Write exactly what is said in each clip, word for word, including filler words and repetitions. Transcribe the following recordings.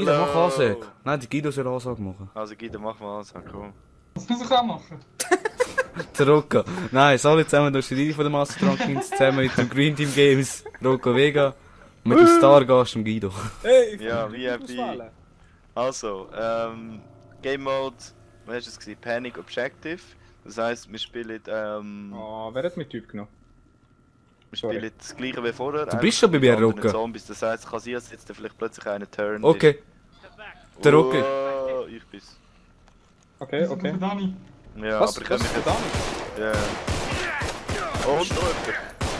Guido, mach Ansage. Nein, der Guido soll Ansage machen. Also Guido, mach mal Ansage, komm. Was muss ich auch machen? Der Rocco. Nein, alle zusammen durch die Reihe von der Master Rankings, zusammen mit dem Green Team Games, Rocco Vega, mit dem Stargast, dem Guido. Hey, ich Ja, muss V I P. wählen. Also, ähm, Game Mode, was hast du es gesehen? Panic Objective. Das heisst, wir spielen, ähm, Oh, wer hat mein Typ genommen? wir sorry. spielen das gleiche wie vorher. Du bist schon bei mir, Rocco. Zombies. Das heisst, kann sein, dass jetzt vielleicht plötzlich einen Turn Okay, ist. der Rocco. Oh, ich bin's. Okay, okay. Dani. Ja, Was? aber ich Was kann ist mich da? jetzt... Ja. Und noch jemand.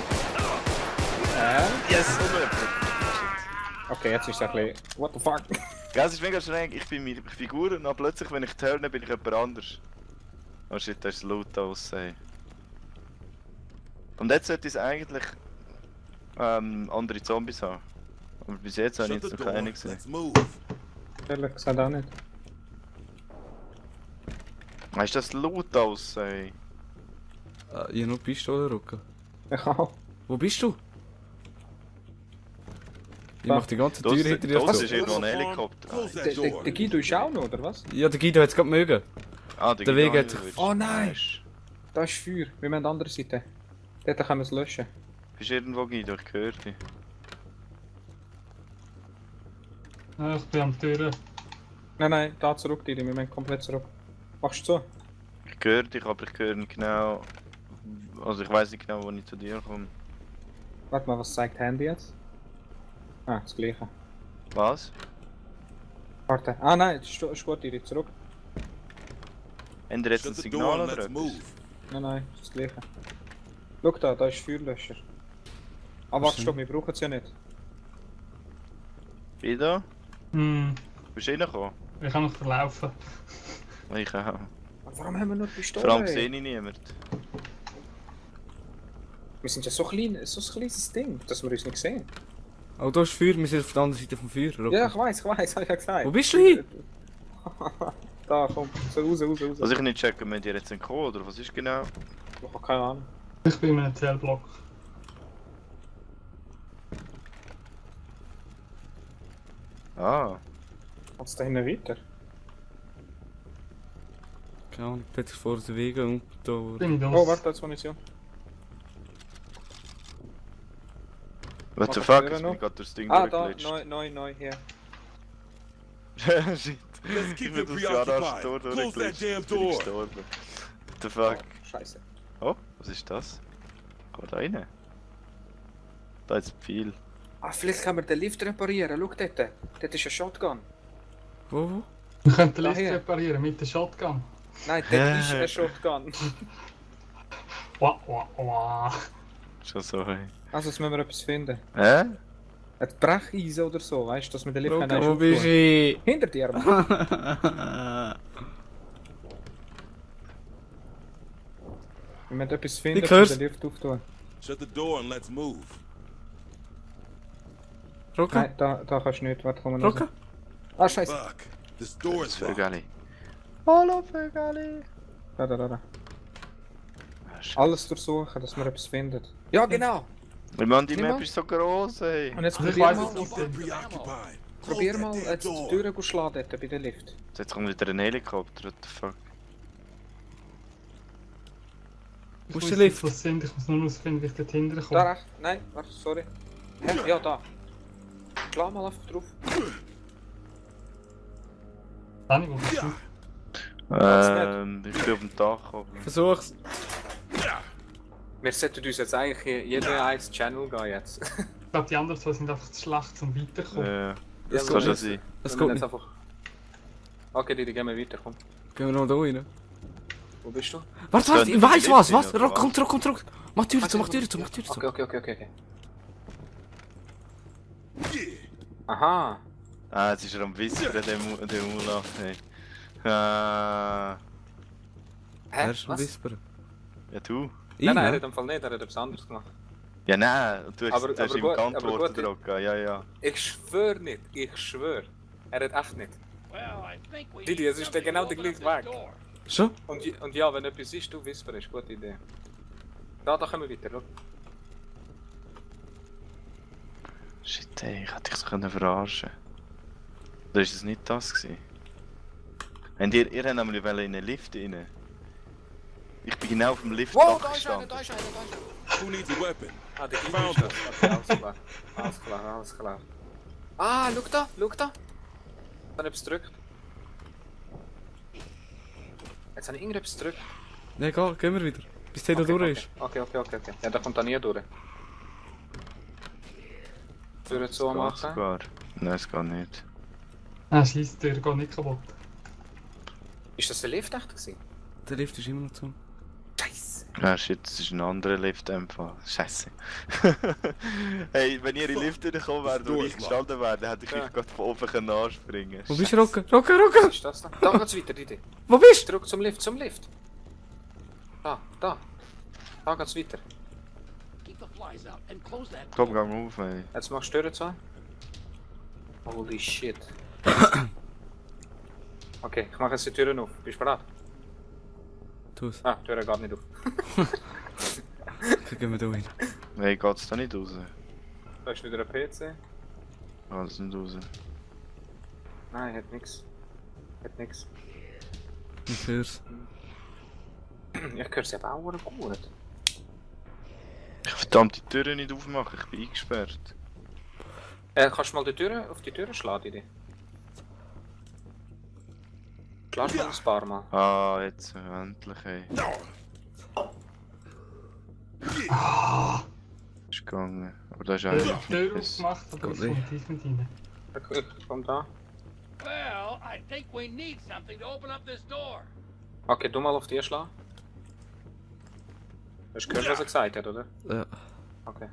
Äh? Yes, und noch jemand. Okay, jetzt ist es ein bisschen... What the fuck? Ja, es ist mega schräg. Ich bin meine Figur und dann plötzlich, wenn ich turne, bin ich jemand anders. Oh shit, da ist laut aus. Ey. Und jetzt sollte es eigentlich ähm, andere Zombies haben. Aber bis jetzt habe ich jetzt noch keine gesehen. Ehrlich gesagt auch nicht. Ah, ist das laut aus? Ey. Äh, ich hab noch Pistole, Rocco. Ich auch. Wo bist du? Ich Da. mach die ganze Tür Das, hinter dir das zu. ist irgendwo ein Helikopter. Der, der, der Guido ist auch noch, oder was? Ja, der Guido hat's gerade mögen. Ah, Der Weg hat sich- Oh nein! Da ist Feuer. Wir müssen an der anderen Seite. Dort können wir es löschen. Bist du irgendwo Guido? Ich höre dich. Ja, ich bin am Türen. Nein, nein, da zurück, Didi. Wir müssen komplett zurück. Machst du so? Ich höre dich, aber ich höre nicht genau... Also ich weiß nicht genau, wo ich zu dir komme. Warte mal, was zeigt Handy jetzt? Ah, das gleiche. Was? Warte. Ah nein, es ist, ist gut, Didi. Zurück. Ändert jetzt ein Signal oder etwas? Nein, nein, das ist das gleiche. Schau da, da ist Feuerlöscher. Ah, warte, stopp, wir brauchen es ja nicht. Wieder? Hm, Bist du reingekommen? ich kann noch verlaufen. Ich auch. Warum haben wir nur Pistolen? Vor allem sehe ich niemand. Wir sind ja so klein, so ein kleines Ding, dass wir uns nicht sehen. Oh, da ist Feuer, wir sind auf der anderen Seite vom Feuer, Rocco. Ja, ich weiß, ich weiß, hab ich ja gesagt. Wo bist du hin? Da, komm, so raus, raus, raus. Also ich nicht checken, wenn die jetzt kommen oder was ist genau? Ich hab keine Ahnung. Ich bin in einem Zellblock. Ah. Geht's da hinten weiter? Keine Ahnung, dort ist vor der Wege und da... Bin ich Oh, los. warte, jetzt Munition. What the Mach fuck? das Ich noch. bin gerade durchs Ding Ah, da, durchgeglitscht. neu, neu, neu, hier. Shit. Let's Ich keep bin them durchs Garage preoccupied. Tor Close that durchgeglitscht. damn Jetzt bin ich door. gestorben. What the fuck? Oh, scheiße. Oh, was ist das? Geh da rein. Da ist viel. Ah, vielleicht können wir den Lift reparieren, schau dort. Dort ist ein Shotgun. Wo, wo? Wir können den Lift Daher. reparieren mit der Shotgun. Nein, dort ist ein Shotgun. Wah, wah, wah. Schon so, hey. Also, jetzt müssen wir etwas finden. Hä? Ein Brecheisen oder so, weißt du, dass wir den Lift Rocco, können wo bist auftun. du? Hinter dir, Mann. Wir müssen etwas finden, Ich dass wir hör's. den Lift auftun. Shut the door and let's move. Rocco? Nein, da, da kannst du nicht. Warte, komm mal raus. Rocco? Ah, scheiße. Fuck. This door is locked. Vögeli. Hallo Vögeli. Da, da, da, da. Ah, shit. Alles durchsuchen, dass wir etwas finden. Ja, genau. Ich meine, die Nimm Map mal. ist so groß, ey. Und jetzt Also ich probier weiss mal, jetzt nicht, Stay preoccupied. Close probier that mal damn jetzt die door. Türen zu schlagen dort bei den Lift. Jetzt kommt wieder ein Helikopter, what the fuck. Ich Wo ist weiß der nicht, Lift? was sind. Ich muss nur herausfinden, wie ich dort hinten Da komme. rechts. Nein, warte, sorry. Hä? Ja, da. Schlag mal einfach drauf. Dani, wo bist du? Ähm, ich bin auf dem Dach oben. Versuch's. Wir sollten uns jetzt eigentlich in jeden einzelnen Channel gehen jetzt. Ich glaube, die anderen zwei sind einfach zu schlecht zum Weiterkommen. Ja, Das das geht kann schon nicht. sein. Das Wir geht müssen nicht. jetzt einfach... Okay, Didi, gehen wir weiter, komm. Gehen wir noch da rein. Wo bist du? Warte, Können warte, ich wir weiß die was, Lift was? rein, Rock, oder komm zurück, komm zurück. Mach die Tür zu, mach die Tür zu, mach die Tür zu. Okay, okay, okay, okay, okay. Yeah. Aha. Ah, jetzt ist er am Whispern, der Mu- der Mula. Hey. Ah, Er Hä? ist ein Was? Whisper. ja du? Ich, Nein, nein, er ne? hat im Fall nicht, er hat etwas anderes gemacht. Ja nein, du hast, Aber- du hast aber ihm gut, aber geantwortet, gut. Rocca. Ja, ja. Ich schwör nicht, ich schwör. Er hat echt nicht. Didi, es ist der genau der gleiche Weg. Schon? Und, j- und ja, wenn etwas ist, du whisper, ist eine gute Idee. Da, da können wir weiter, schau. Shit, ey, ich hätte dich so können verarschen. Oder ist es nicht das gewesen? Und ihr, ihr habt nämlich in einen Lift rein. Ich bin genau auf dem Lift Wow, da ist einer, gestanden. da ist einer, da ist einer. Who needs a weapon? Ah, der Gegner ist das. Okay, alles klar. Alles klar, alles klar. Ah, schau da, schau da. Ich habe etwas gedrückt. Jetzt habe ich irgendetwas gedrückt. Ja, egal, gehen wir wieder. Bis der da Okay, durch okay. ist. Okay, okay, okay, okay. Ja, der kommt da nie durch. Türe zu Geht machen. sogar. Nein, es geht nicht. Ah, scheiße, der geht nicht kaputt. Ist das der Lift echt gewesen? Der Lift ist immer noch zu. Scheiße. Ja, shit, das ist ein anderer Lift im Fall. Scheiße. Hey, wenn ihr in den Lift gekommen wärt, wo ich gestanden wäre, dann hätte ich Ja. euch gerade von oben können anspringen. Wo bist du, Rocker? Rocker, Rocker! Was ist das da? Da geht's weiter, die Idee. Wo bist du? Zurück zum Lift, zum Lift. Da, da. Da geht's weiter. Komm, gang auf, ey. Jetzt machst du Türen zu. Holy shit. Okay, ich mache jetzt die Türen auf. Bist du bereit? Tu es. Ah, die Türen geht nicht auf. Okay, gehen wir da hin. Hey, geht's da nicht raus? Da ist wieder ein P C. Geht's nicht raus? Nein, hat nix. Hat nix. Ich hör's. Ich höre sie aber auch gut. Ich verdammt die Türen nicht aufmachen, ich bin eingesperrt. Äh, kannst du mal die Türen auf die Türen schlagen, Didi? Schlag mal ein paar Mal. Ah, jetzt, äh, endlich, ey. Ah, Ist gegangen. Aber da ist der eigentlich hat die Tür nicht aufgemacht, aber Geht ich komme tief nicht rein. Ich, ich komm da. Well, I think we need something to open up this door. Okay, du mal auf die schlagen. Hast du gehört, was er gesagt hat, oder? Ja. Okay.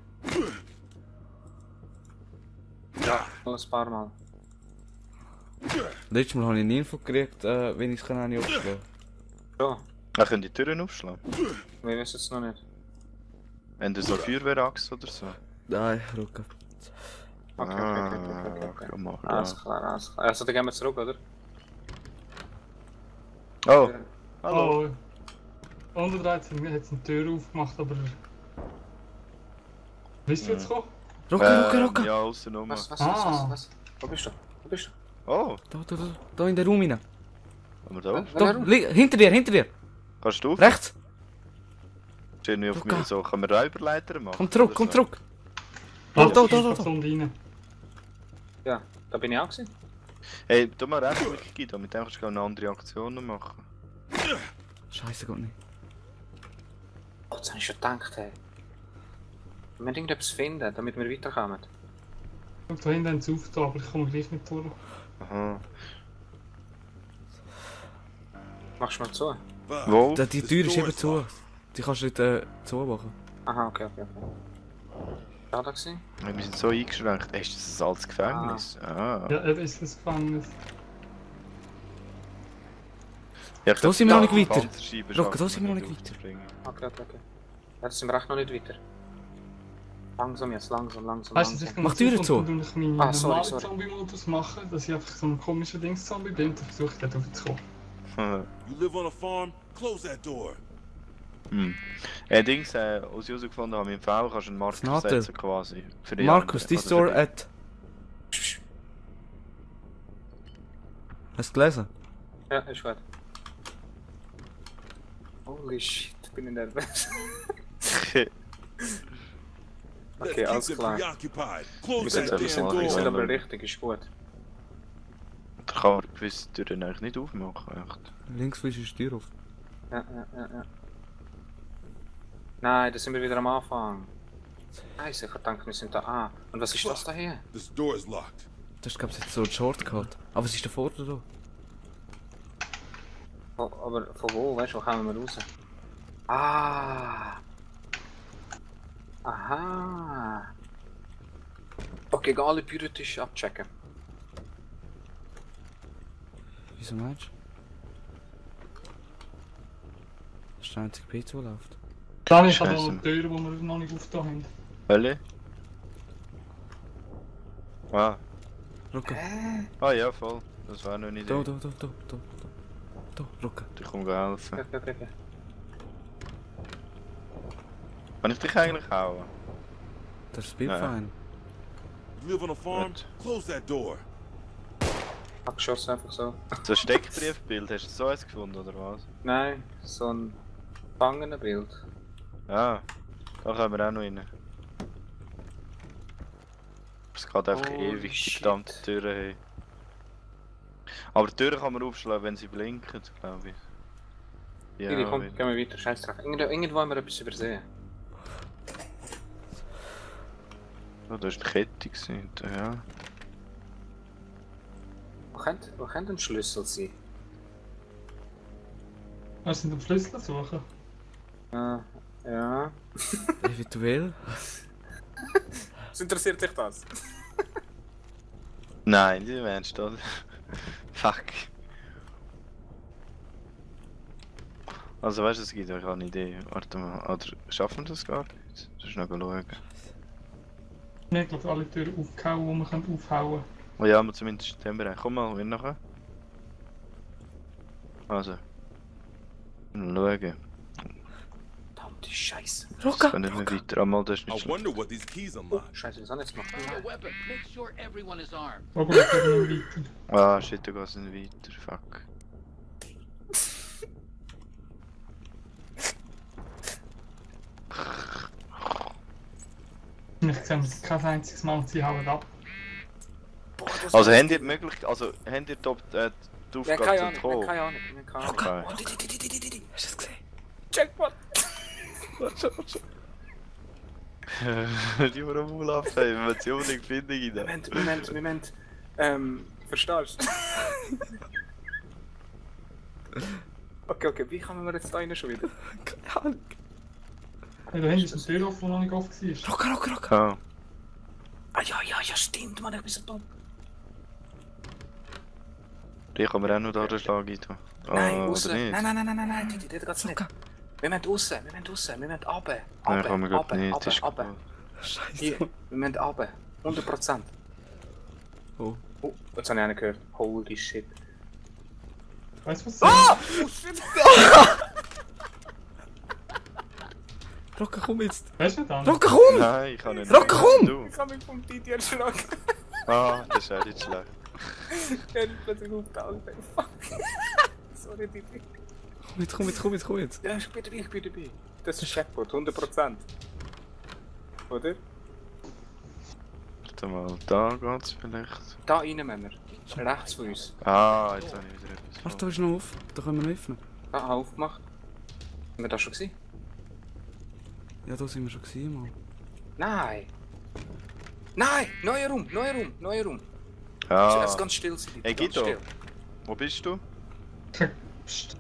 Ja, mal ein paar Mal. Letztes Mal habe ich eine Info gekriegt, äh, wenn ich es kann, nicht aufschlagen. So, Ah, können die Türen aufschlagen? wir wissen es noch nicht. Haben die so Feuerwehrachse oder so? Nein, Rocker. Okay, okay, okay, okay, okay, okay. komm mal, Alles ja. klar, alles klar. Also, dann gehen wir zurück, oder? Oh, hallo. Oh, unter dreizehn hat es eine Tür aufgemacht, aber... Bist du jetzt gekommen? Rocker, Rocker, Ähm, Rocker! Ja, außen rum. Was, was, Ah. was, was, was? Wo bist du? Wo bist du? Oh, Da, da, da, da in den Raum rein. haben wir da auf? Da, li- hinter dir, hinter dir! Kannst du auf? Rechts! Stehen wir auf Luca. mir so, kann man Räuberleiter machen? Komm zurück, oder komm so? zurück! Ah, da, da, da, da. Station rein. Ja, da bin ich auch gewesen. Hey, tu mal Rechtsklick, Guido, mit dem kannst du eine andere Aktionen machen. Scheiße, geht nicht. Oh, das habe ich schon gedacht, hey. Wir müssen irgendetwas finden, damit wir weiterkommen. Schau, da hinten haben sie aufgetan, aber ich komme gleich nicht durch. Aha. Machst du mal zu? Five. Wo? Da, die This Tür ist door eben is zu. locked. Die kannst du nicht äh, zumachen. Aha, okay, okay, okay. War da gewesen? Hey, wir sind so eingeschränkt. Hey, ist das ein altes Gefängnis? Ah. Ja, eben ist das Gefängnis. Ja, ich Da sind wir noch nicht glaub, weiter. Panzerscheiben Rocker, schaffen da sind wir noch nicht aufzuspringen. Okay, okay, okay. Ja, das sind wir echt noch nicht weiter. Langsam jetzt, langsam, langsam, Weißt du, dass ich langsam. Mach die Tür zu. und dann ich meinen Ah, sorry, normalen sorry. Zombie-Modus mache, dass ich einfach so ein komischer Dings-Zombie bin und dann versuche ich dort raufzukommen. You live on a farm? Close that door. Hm. Äh, Dings, äh, als ich herausgefunden habe, im V kannst du einen Marker Snate. setzen quasi. Für die Markus, anderen. this Oder door für die- at... Hast du gelesen? Ja, ist gut. Holy shit, bin ich nervös. Let's Okay, keep alles them klar. preoccupied. Wir Close sind, that wir das sind, mal damn wir sind sehen. door. aber richtig, ist gut. Da kann man gewisse Türen eigentlich nicht aufmachen, echt. Links ist die Tür auf. Ja, ja, ja, ja. Nein, da sind wir wieder am Anfang. Scheiße, ich dachte, wir sind da. Ah, und was ist das da hier? This door is locked. Das ist, glaube ich, jetzt so ein Shortcut. Aber was ist da vorne da? Wo, aber von wo? Weißt du, wo kommen wir raus? Ah! Aha! Okay, geh alle Bürotische abchecken. Wieso meinst du? Das ist der einzige P C, der läuft. Dann ist halt Scheiße. noch eine Tür, die wir noch nicht aufgetan haben. Hölle? Ah. Rocker. Hä? Ah ja, voll. Das wäre noch eine Idee. Da, da, da, da, da, da. Da, Rocker. Ich komme helfen. Okay, okay, okay. Kann ich dich eigentlich hauen? Das ist Bild Ja. fein. You live on a farm? Gut. Close that door. Abgeschossen einfach so. So ein Steckbriefbild, hast du so eins gefunden oder was? Nein, so ein Gefangenenbild. Ja, da können wir auch noch rein. Es geht einfach Oh, ewig, die shit. verdammte Türen hey. Aber die Türen kann man aufschlagen, wenn sie blinken, glaube ich. Ja, Ja, komm, weil- gehen wir weiter, scheiß drauf. Irgendwo, irgendwo haben wir etwas übersehen. Oh, da ist eine Kette gewesen, ja. Wo könnte, wo könnte ein Schlüssel sein? Wir sind am Schlüssel suchen. Ah, ja. Eventuell. Was interessiert dich das? Nein, die Mensch, oder? Fuck. Also weißt du, es gibt euch eine Idee. Warte mal, oder schaffen wir das gar nicht? Das ist noch schauen. Wir haben glaube alle Türen aufgehauen, die wir können aufhauen Oh ja, aber zumindest in dem Bereich. Komm mal, wir nachher. Also. Mal schauen. Verdammte Scheiße. Das können wir nicht weiter. Einmal, das ist nicht I schlecht. wonder what these keys unlock. Scheiße, was haben wir jetzt gemacht? Find a weapon. Make sure everyone is armed. Rogo, wir können nicht weiter. Ah, shit, da geht's nicht weiter. Fuck. Ich sehe es kein einziges Mal und sie hauen ab. Also, habt ihr die Möglichkeit, also, habt ihr die, äh, die Ja, Aufgabe keine zum Ahnung, Tor? keine Ahnung, keine Ahnung. Okay. Oh, di, di, di, di, di, di, di. Hast du das gesehen? Jackpot! Die warum wohl abheben, wenn sie unbedingt finden in der. Moment, Moment, Moment. Ähm, verstehst du? Okay, okay, wie kommen wir jetzt da rein schon wieder? Keine Ahnung. Hey, da hinten ist eine Tür offen, die noch nicht offen war. Rocker, rocker, rocker. Ah, Ah ja, ja, ja, stimmt, Mann, ich bin so dumm. die kann man auch noch da den Schlag rein tun. Nein, Ah, aussen. oder Nein, nicht? nein, nein, nein, nein, nein, die, die, die geht's nicht. Rocker. Wir müssen aussen, wir müssen aussen, wir müssen runter. Nein, kann man runter, glaub nicht. Das ist runter, runter. gut. Scheiße. Hier, wir müssen runter. hundert Prozent. Oh. Oh, jetzt habe ich einen gehört. Holy shit. Weißt du was? Ah! Oh shit! Rocker, komm jetzt. Weißt du nicht an? Rocker, komm! Nein, ich kann nicht. Rocker, komm! Du. Ich habe mich vom Titi erschrocken. Ah, das ist auch nicht schlecht. Er ist plötzlich aufgetaucht. Fuck. Sorry, Titi. Komm jetzt, komm jetzt, komm jetzt, komm jetzt. Ja, ich bin dabei, ich bin dabei. Das ist Jackpot, hundert Prozent. Oder? Warte mal, da geht's vielleicht. Da rein, Männer. Rechts von uns. Ah, jetzt habe ich wieder etwas. Warte, da ist noch auf. Da können wir noch öffnen. Da aufgemacht. Haben wir das schon gesehen? Ja, da sind wir schon gesehen, Mann. Nein! Nein! Neuer Raum, neuer Raum, neuer Raum. Ah, Jetzt ganz still sein. Hey, ganz Guido. still. Wo bist du? Psst.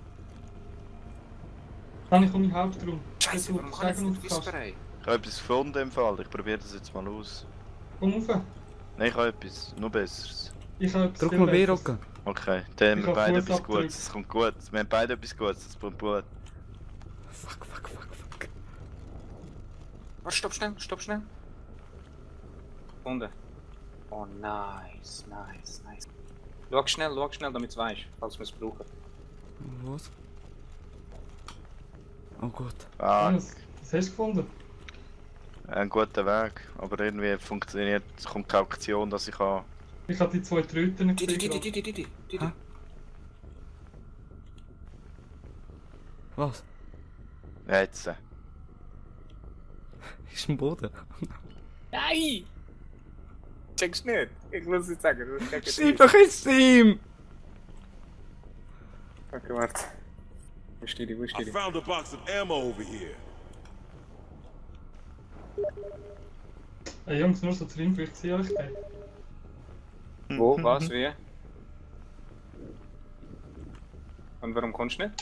Dann ich komme in den Hauptraum. Scheiße, warum kann ich Sagen nicht aufpasst. Whisperei? Ich habe etwas gefunden im Fall. Ich probiere das jetzt mal aus. Komm rauf. Nein, ich habe etwas. Noch besseres. Ich habe etwas Drück viel mal B, Besseres. Rocker. Okay, dann haben Ich wir hab beide Fuß etwas abgedrückt. Gutes. Es kommt gut. Wir haben beide etwas Gutes. Es kommt gut. Fuck, fuck, fuck, fuck. Warte, stopp schnell, stopp schnell. Gefunden. Oh, nice, nice, nice. Schau schnell, schau schnell, damit du weißt, falls wir es brauchen. Was? Oh Gott. Ah, Was? Was hast du gefunden? ein guter Weg. Aber irgendwie funktioniert, es kommt keine Auktion, dass ich habe. Ich habe die zwei Tröten Didi, gesehen. Didi, Didi, Didi, Didi. Hä? Was? Jetzt. äh, Ist im Boden. Nein! Checkst nicht? Ich muss es jetzt sagen, du checkst Schreib doch ins Team! Okay, warte. Wo ist die, wo ist I die? found a box of ammo over here. Hey Jungs, nur so zur Info, ich sehe euch den. Wo, was, wie? Und warum kommst du nicht?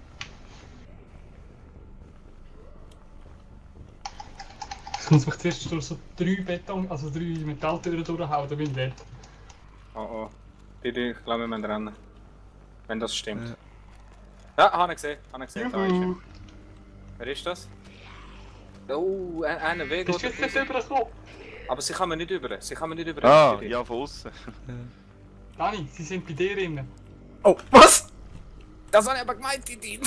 Ich muss mich zuerst durch so drei Beton, also drei Metalltüren durchhauen, dann bin ich dort. Oh oh. Didi, ich glaube, wir müssen rennen. Wenn das stimmt. Ja. Ja, habe ich gesehen, habe ich gesehen, da ist Juhu! er. Wer ist das? Oh, ein- einer Weg Bist du oder jetzt nicht übergekommen? Aber sie kommen nicht über, sie kommen nicht über. Ah, Didi. ja, von außen. Dani, sie sind bei dir drinnen. Oh, was? Das habe ich aber gemeint, Didi.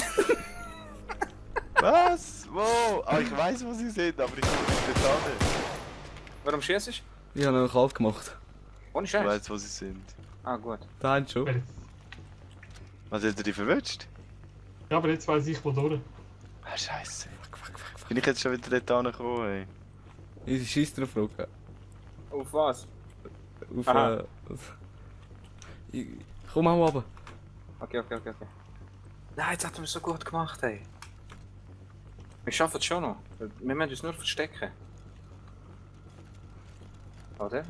Was? Wo? Ah, ich weiß, wo sie sind, aber ich komme nicht dort hin. Warum schießt du? Ich habe einen Kalb gemacht. Ohne Ich Scheiß. weiß, wo sie sind. Ah, gut. Da haben schon. Aber jetzt- Was hat er dich verwünscht? Ja, aber jetzt weiss ich, wo durch. Ah, Scheiße. Bin ich jetzt schon wieder dort angekommen, ey? Ich schieß drauf, Luca. Auf was? Auf, Aha. äh... Ich, komm mal oben. Okay, okay, okay, okay. Nein, jetzt hat er es so gut gemacht, ey. Wir schaffen es schon noch. Wir müssen uns nur verstecken. Oder?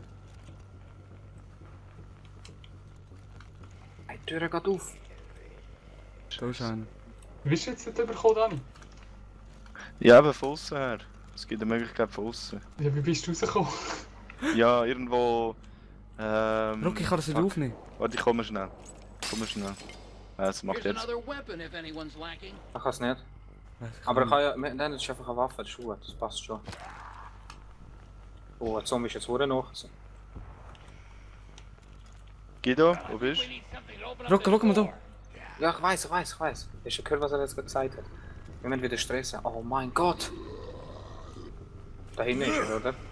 Hey, die Tür geht auf. Da ist einer. Wie bist du jetzt nicht übergekommen, Dani? Ja, aber von außen her. Es gibt eine Möglichkeit von außen. Ja, wie bist du rausgekommen? Ja, irgendwo. Ähm. Luca, ich kann das nicht fuck. aufnehmen. Warte, ich komme schnell. Komme schnell. Ja, das macht Here's jetzt. another weapon if anyone's lacking. Ich kann es nicht. Aber ich kann ja. Nein, das ist einfach eine Waffe, das ist gut, das passt schon. Oh, ein Zombie ist jetzt vorne noch. Guido, wo bist We du? need something to open up Luca, this schau mal da. door. Ja, ich weiß, ich weiß, ich weiß. Hast du schon gehört, was er jetzt gerade gesagt hat? Wir müssen wieder stressen. Oh mein Gott! Da hinten ist er, oder?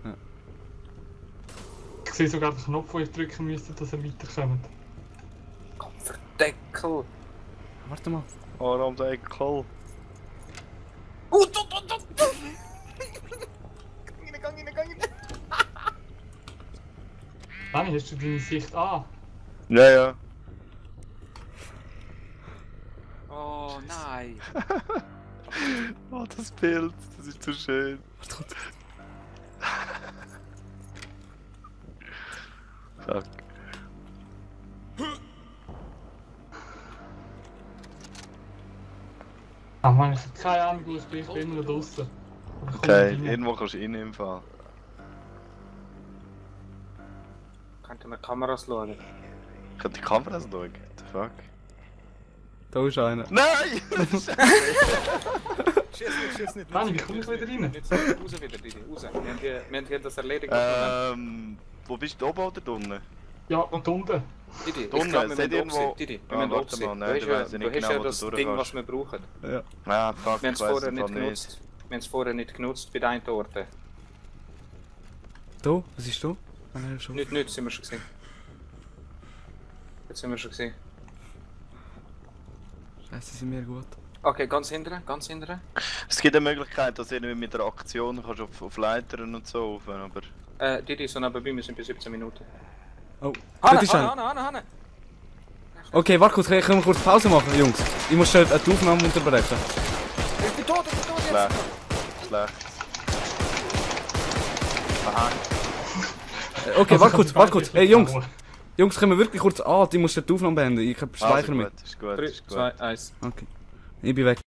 Ich sehe sogar den Knopf, den ich drücken müsste, dass er weiterkommt. Gott, verdeckel! Warte mal. Oh, Raum der Eckel. Oh, du, du, du, du! Gang rein, gang rein, gang rein! Dani, hast du deine Sicht an? Ja, ja. Oh nein! Oh, das Bild, das ist so schön. Fuck. Ah Mann, ich habe keine Ahnung, wo ich bin, ich bin nur draußen. Aber ich komme Okay, nicht rein. irgendwo kannst du rein im Fall. Könnt ihr mir Kameras schauen? Ich kann die Kameras schauen. What the fuck? Da ist einer. Nein! Schieß nicht, schieß nicht! Dani, wie komme ich wieder rein? Nicht so, raus wieder, Didi, raus! Wir haben hier, wir haben hier das erledigt. ähm. Wo bist du, oben oder unten? Ja, und unten. Didi, ich Unten, glaube, wir seht müssen irgendwo- oben sein. Didi, wir Ah, müssen warte oben sein. mal, Du nein, hast du ja, weiss ja du nicht hast genau, ja wo das du Ding, durchgehst. was wir brauchen. Ja. Ah, fuck, Wir haben ich es weiss vorher es nicht nicht. genutzt. Wir haben es vorher nicht genutzt bei den einen Orten. Da? Was ist da? Ah, nein, schon. Nicht, nicht, sind wir schon gesehen. Jetzt sind wir schon gesehen. Scheiße, sind mir gut. Okay, ganz hinten, ganz hinten. Es gibt eine Möglichkeit, dass irgendwie mit der Aktion kannst du auf, auf Leitern und so rauf, aber... Äh, Didi, so nebenbei, wir sind bei siebzehn Minuten. Oh, Hanne, dort ist Hanne, einer. Hanne, Hanne, Hanne! Okay, warte kurz, können wir kurz Pause machen, Jungs? Ich muss schnell die Aufnahme unterbrechen. Ich bin tot, ich bin tot jetzt! Schlecht. Schlecht. Aha. Äh, Okay, warte kurz, warte kurz. Hey, Jungs. Jungs, können wir wirklich kurz an? Ich muss die Aufnahme beenden. Ich hab Also Speicher mit. gut, ist gut, drei, ist gut. zwei, eins. Okay. Ich bin weg.